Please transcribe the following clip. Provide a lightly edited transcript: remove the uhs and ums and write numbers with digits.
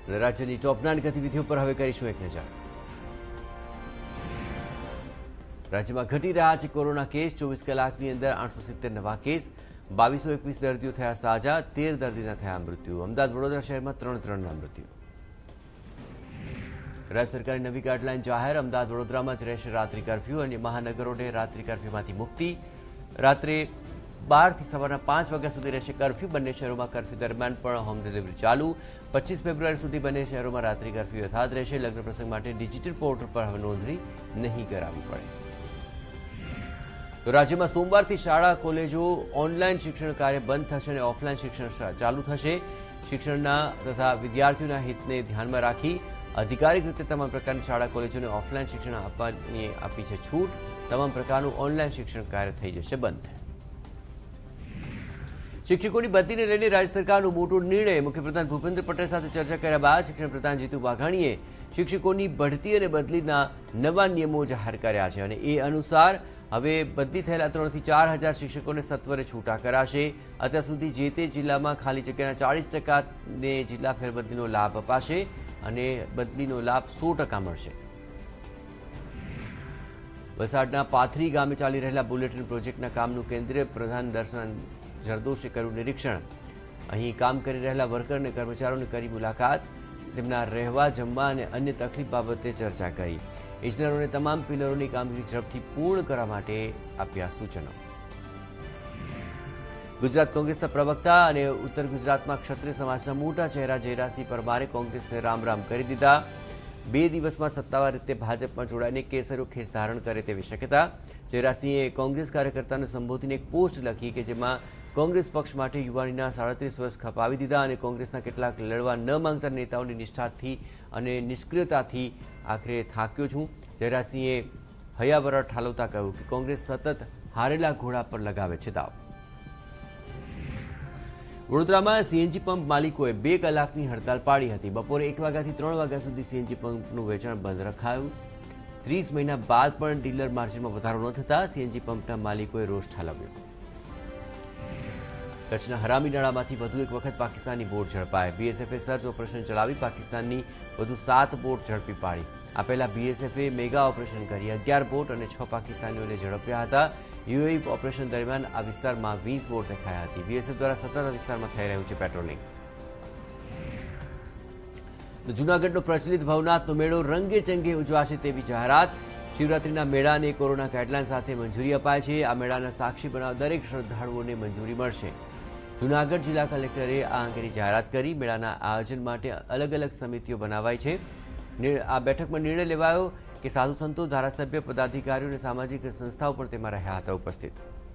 રાજ્યની ટોપ 9 ગતિવિધિઓ પર હવે કરીશું એક નજર। રાજ્યમાં ઘટી રહ્યા છે કોરોના કેસ। 24 કલાકની અંદર 870 નવા કેસ, 2221 દર્દીઓ થયા સાજા, 13 દર્દીના થયા મૃત્યુ। અમદાવાદ વડોદરા શહેરમાં 3 મૃત્યુ। રાજ્ય સરકારની નવી ગાઈડલાઈન જાહેર। અમદાવાદ વડોદરામાં જ રહેશે રાત્રિ કર્ફ્યુ। અન્ય મહાનગરોને રાત્રિ કર્ફ્યુમાંથી મુક્તિ। રાત્રે 12 થી સવારના 5 વાગ્યા સુધી રહેશે કર્ફ્યુ। બંને શહેરોમાં કર્ફ્યુ દરમિયાન પણ હોમ ડિલિવરી ચાલુ। 25 ફેબ્રુઆરી સુધી બંને શહેરોમાં રાત્રિ કર્ફ્યુ યથાવત રહેશે। લગ્ન પ્રસંગ માટે ડિજિટલ પોર્ટલ પર હવે નોંધણી નહીં કરાવવી પડે। તો રાજ્યમાં સોમવારથી શાળા કોલેજો ઓનલાઈન શિક્ષણ કાર્ય બંધ થશે અને ઓફલાઈન શિક્ષણ ચાલુ થશે। શિક્ષણના તથા વિદ્યાર્થીઓના હિતને ધ્યાનમાં રાખી આધિકારિક રીતે તમામ પ્રકારની શાળા કોલેજોને ઓફલાઈન શિક્ષણ આપી છે છૂટ। તમામ પ્રકારનું ઓનલાઈન શિક્ષણ કાર્ય થઈ જશે બંધ। શિક્ષકોની બદલીને લઈને રાજ્ય સરકારનો મોટો નિર્ણય। મુખ્યપ્રધાન ભૂપેન્દ્ર પટેલ સાથે ચર્ચા કર્યા બાદ શિક્ષણ પ્રધાન જીતુ વાઘાણીએ શિક્ષકોની બઢતી અને બદલીના નવા નિયમો જાહેર કર્યા છે અને એ અનુસાર હવે બદલી થયેલા 3 થી 4 હજાર શિક્ષકોને સત્વરે છૂટા કરાશે। અત્યાર સુધી જે તે જિલ્લામાં ખાલી જગ્યાના 40%ને જિલ્લા ફેરબદલીનો લાભ અપાશે અને બદલીનો લાભ 100% મળશે। વલસાડના પાથરી ગામે ચાલી રહેલા બુલેટિન પ્રોજેક્ટના કામનું કેન્દ્રીય પ્રધાન દર્શન જરદોશે કર્યું નિરીક્ષણ। અહીં કામ કરી રહેલા વર્કર અને કર્મચારીઓની કરી મુલાકાત। તેમના રહેવા જમવા અને અન્ય તકલીફ બાબતે ચર્ચા કરી। ઇજનેરોને તમામ પિલરોની કામગીરી ઝડપથી પૂર્ણ કરવા માટે આપ્યા સૂચનો। ગુજરાત કોંગ્રેસના પ્રવક્તા અને ઉત્તર ગુજરાતમાં ક્ષત્રિય સમાજના મોટા ચહેરા જયરાજસિંહ પરમારે કોંગ્રેસને રામ રામ કરી દીધા। 2 દિવસમાં સત્તાવાર રીતે ભાજપમાં જોડાઈને કેસરીઓ ખેસ ધારણ કરે તેવી શક્યતા। જયરાજસિંહે કોંગ્રેસ કાર્યકર્તાને સંબોધીને એક પોસ્ટ લખી કે જેમાં કોંગ્રેસ પક્ષ માટે યુવાનીના 37 વર્ષ ખપાવી દીધા અને કોંગ્રેસના કેટલાક લડવા ન માંગતા નેતાઓની નિષ્ઠાથી અને નિષ્ક્રિયતાથી આખરે થાક્યો છું। જયરાજસિંહે હૈયાવરર ઠાલવતા કહ્યું કે કોંગ્રેસ સતત હારેલા ઘોડા પર લગાવે છે દાવ। વડોદરામાં સીએનજી પંપ માલિકોએ 2 કલાકની હડતાલ પાડી હતી। બપોરે 1 વાગ્યાથી 3 વાગ્યા સુધી સીએનજી પંપનું વેચાણ બંધ રખાયું। 30 મહિના બાદ પણ ડીલર માર્જિનમાં વધારો ન થતા સીએનજી પંપના માલિકોએ રોષ ઠાલવ્યો। કચ્છના હરામીનાળામાંથી વધુ એક વખત પાકિસ્તાની બોટ ઝડપાઈ। બીએસએફે સર્ચ ઓપરેશન ચલાવી પાકિસ્તાનની વધુ 7 બોટ ઝડપી પાડી। આ પહેલા બીએસએફે મેગા ઓપરેશન કરી 11 બોટ અને 6 પાકિસ્તાનીઓને ઝડપ્યા હતા। યુએઈ ઓપરેશન દરમિયાન આ વિસ્તારમાં 20 બોટ દેખાઈ હતી। બીએસએફ દ્વારા સતત આ વિસ્તારમાં થઈ રહ્યું છે પેટ્રોલિંગ। જૂનાગઢનો પ્રચલિત ભવનાથનો મેળો રંગે ચંગે ઉજવાશે તેવી જાહેરાત। શિવરાત્રીના મેળાને કોરોના ગાઈડલાઈન સાથે મંજૂરી અપાય છે। આ મેળાના સાક્ષી બનાવ દરેક શ્રદ્ધાળુઓને મંજૂરી મળશે। જૂનાગઢ જિલ્લા કલેક્ટરે આ અંગેની જાહેરાત કરી। મેળાના આયોજન માટે અલગ અલગ સમિતિઓ બનાવાઈ છે। આ બેઠકમાં નિર્ણય લેવાયો કે સાધુ સંતો, ધારાસભ્ય, પદાધિકારીઓ અને સામાજિક સંસ્થાઓ પણ તેમાં રહ્યા હતા ઉપસ્થિત।